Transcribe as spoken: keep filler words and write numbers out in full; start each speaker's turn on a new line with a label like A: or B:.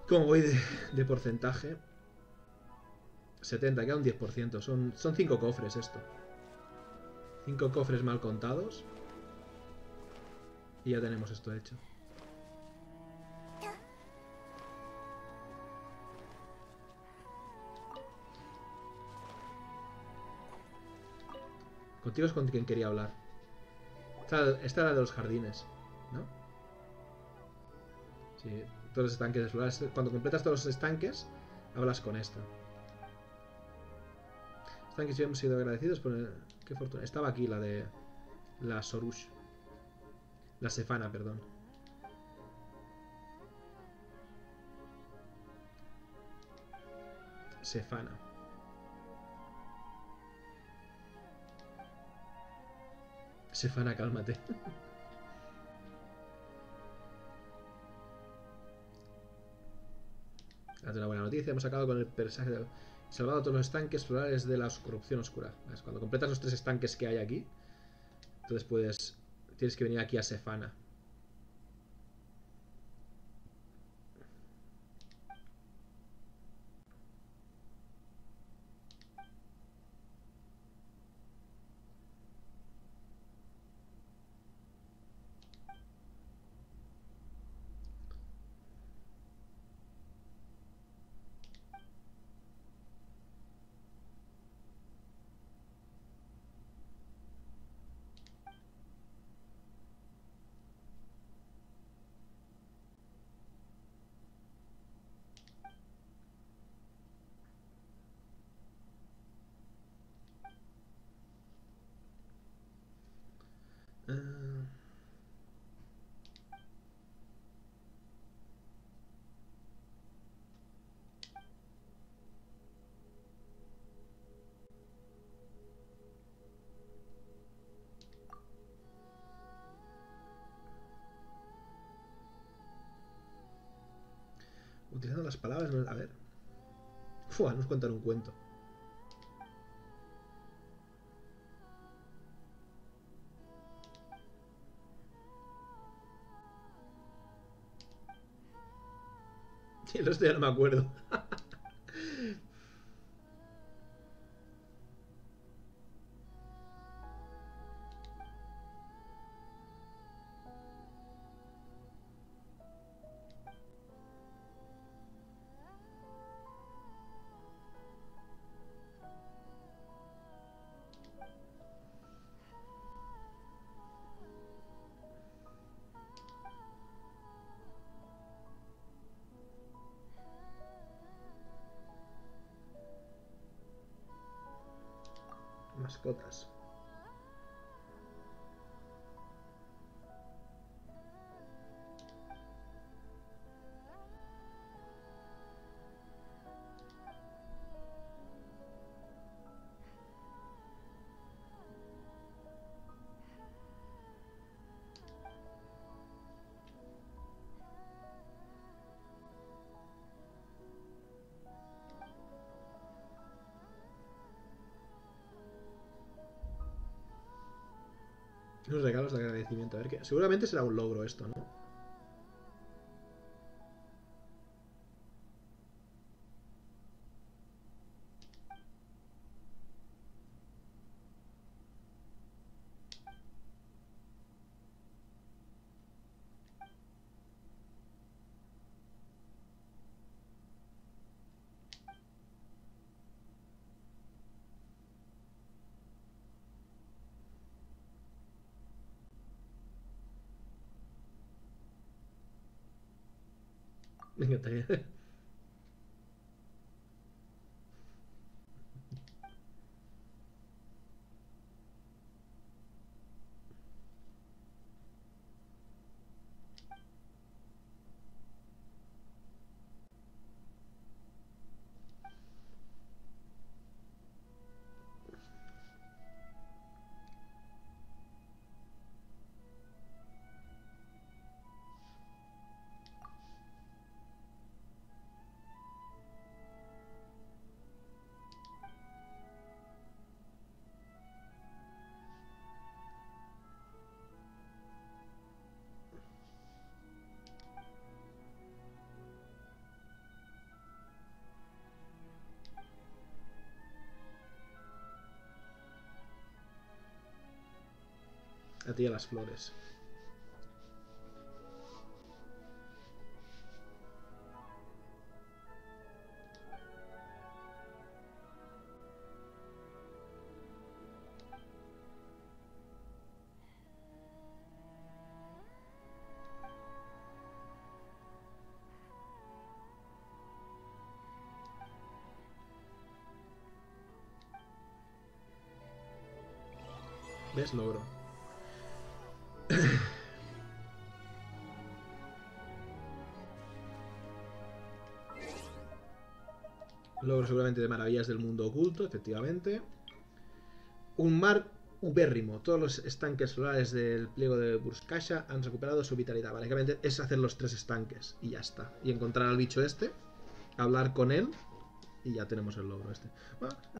A: ¿Cómo voy de, de porcentaje? setenta, queda un diez por ciento. Son, son cinco cofres esto. cinco cofres mal contados. Y ya tenemos esto hecho. Contigo es con quien quería hablar. Esta, esta era de los jardines, ¿no? Sí, todos los estanques de flores. Cuando completas todos los estanques, hablas con esta. Estanques, yo hemos sido agradecidos por el... Qué fortuna. Estaba aquí la de... La Sorush. La Sefana, perdón. Sefana. Sefana, cálmate. Es una buena noticia. Hemos acabado con el paisaje de... Salvado todos los estanques florales de la corrupción oscura. ¿Ves? Cuando completas los tres estanques que hay aquí, entonces puedes... Tienes que venir aquí a Sefana. Uh... Utilizando las palabras... A ver... Fua, nos cuentan un cuento. Y el resto ya no me acuerdo. Mascotas. Los regalos de agradecimiento. A ver qué. Seguramente será un logro esto, ¿no? Venga, te... A ti y a las flores. ¿Ves? Logro. Logro seguramente de maravillas del mundo oculto, efectivamente. Un mar ubérrimo. Todos los estanques solares del pliego de Burskasha han recuperado su vitalidad. Básicamente es hacer los tres estanques y ya está. Y encontrar al bicho este, hablar con él y ya tenemos el logro este. Bueno,